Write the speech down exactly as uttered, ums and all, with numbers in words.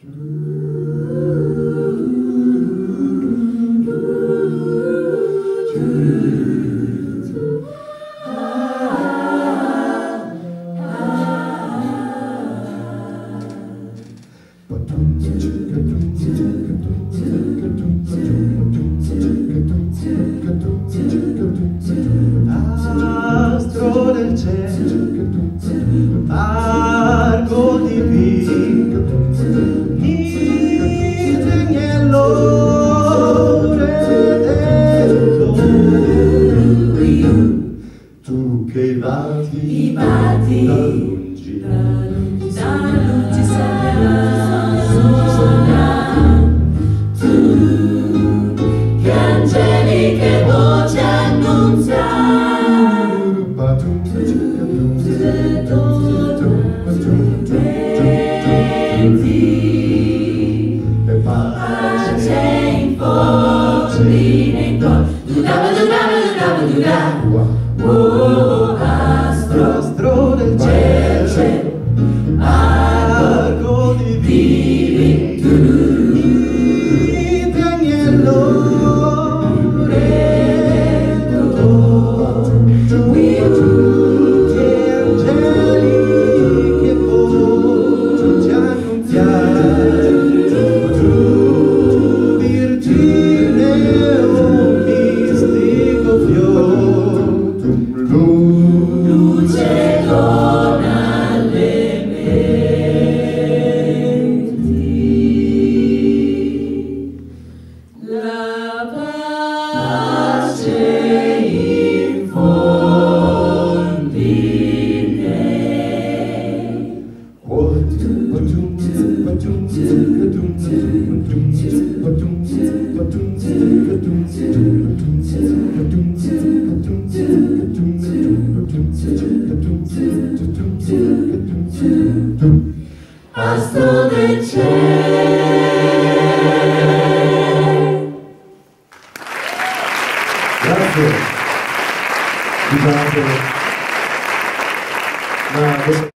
Astro del cielo, largo divino, ingegnero redentore, tu che batti, batti da lungi, da lungi, da lungi tu che angeliche voci annunzia. E pace in folli nei tuoi oh, astro, astro del cielo, largo divino, ingegnero redentore, luce dona alle menti, la pace infondi nei astro del cielo. Grazie. Scusate. Ma